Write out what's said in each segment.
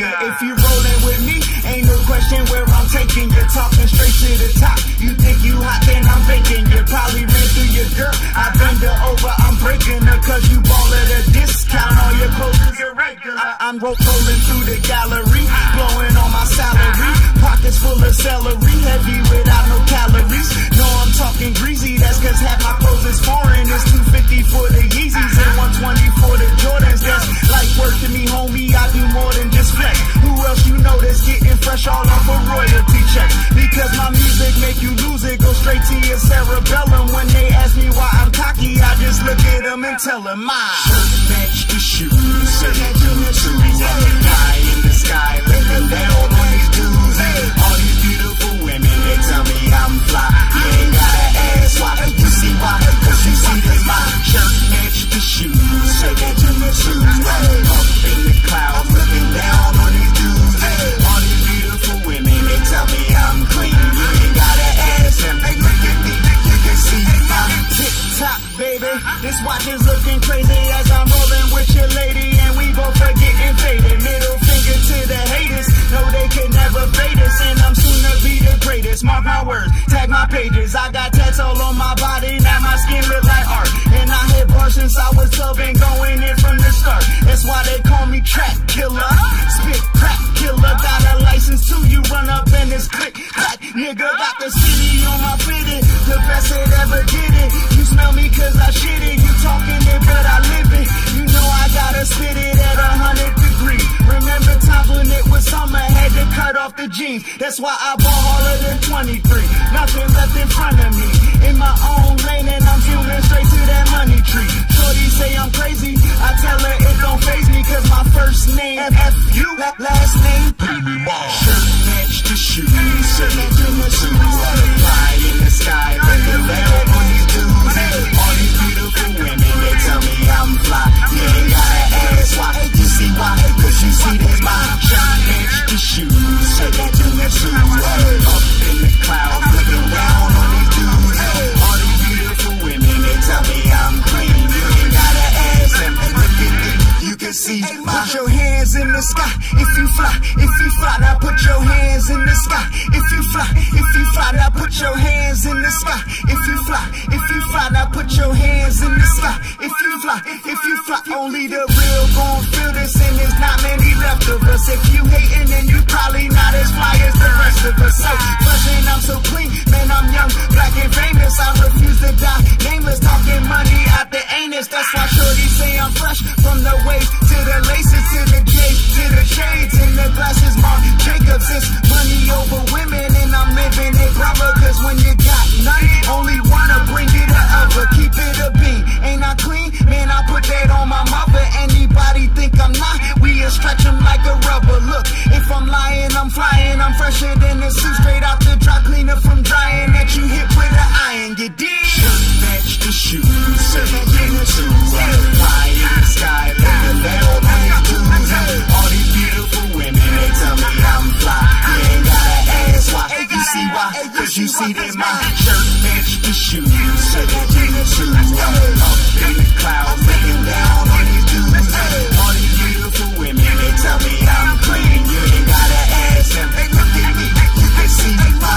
nigga. If you rollin' with me, ain't no question where I'm taking you. Talking straight to the top. You think you hot, then I'm baking you. Probably ran through your girl. I bend her over, I'm breaking her. Cause you ball at a discount. All your clothes is irregular. I'm rolling through the gallery, blowing on my salary. Pockets full of celery, heavy without no calories. No, I'm talking greasy, that's cause half my clothes is foreign. It's $250 for the Yeezys and $120 for the Jordans. That's like work to me, homie, I do more than just flex. Who else you know that's getting fresh all off a royalty check? Because my music make you lose it, go straight to your cerebellum. When they ask me why I'm cocky, I just look at them and tell them my shirt match the shoes, say that to the truth. I'm the guy in the sky, looking down on these dudes. All these beautiful women, they tell me I'm fly. You ain't gotta ask why, you see why? Cause you see that my shirt match the shoes, say that to the truth. Up in the clouds, looking down on these dudes. All these beautiful women, they tell me I'm clean. You ain't gotta ask them, they look at me, you can see I'm tip-top, baby. This watch is looking crazy as I'm rolling with your lady, and we both are getting faded. Middle finger to the haters, no they could never fade us, and I'm soon to be the greatest. Mark my words, tag my pages. I got tats all on my body, now my skin look like art. And I hit bars since I was 12 and going in from the start. That's why they call me track killer, spit crack killer. Got a license too, you run up in this click clack. Nigga got the city on my fitted, the best that ever did it. You smell me cause I shit it, you talking it but I live it. You know I gotta spit it at 100 degrees. Remember times when it was summer, had to cut off the jeans. That's why I bought harder than 23. Nothing left in front of me. In my own lane and I'm shooting straight to that money tree. Shorty say I'm crazy, I tell her it don't faze me. Cause my first name F-U, last name pay me more. Shirt match the shoes, say it to the shoes. Fly in the sky, looking down on these dudes. All these beautiful women, they tell me I'm fly. You ain't gotta ask why, you see why? Cause you see this my shirt match the shoes, say it to the shoes. Up in the clouds, looking down on these dudes. All these beautiful women, they tell me I'm clean. You ain't gotta ask them, look at me, you can see my. Put your hands in the sky, if you fly, now put your hands in the sky. If you fly, now put your hands in the sky. If you fly, now put your hands in the sky. If you fly, only the real gon' feel this, and there's not many left of us. If you hating, then you probably not as fly as the rest of us. So fresh and I'm so clean, man, I'm young, black and famous. I refuse to die nameless, talking money out the anus. That's why shorty say I'm fresh, from the waist to the laces, to the J's, to the shades, and the glasses. Marc Jacobs, it's money over women, and I'm living it proper. Cause when you got none, only wanna bring it to other. Keep it a bean, ain't I clean? Man, I put that on my mother. Anybody think I'm not? We'll stretch them like a rubber. Look, if I'm lying, I'm flying. I'm fresher than the suit, straight out the dry cleaner from drying. That you hit with an iron, you dig? Shirt match the shoes, say it to the shoes. Fly in the sky, looking down on these dudes. All these beautiful women, they tell me I'm fly. You ain't gotta ask why, you see why? Cause you see that my shirt match the shoes, say it to the shoes. Up in the clouds, looking down on these dudes. All these beautiful women, they tell me I'm clean. You ain't gotta ask them, they look at me, you can see my.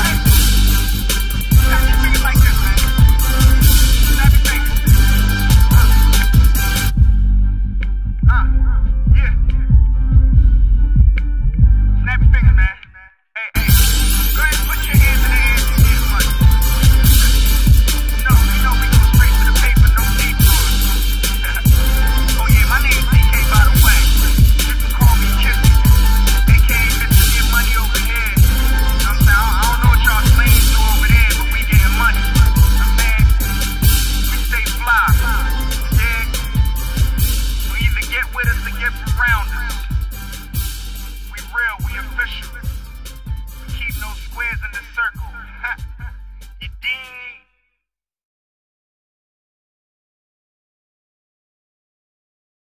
Get with us to get around us. We real, we official.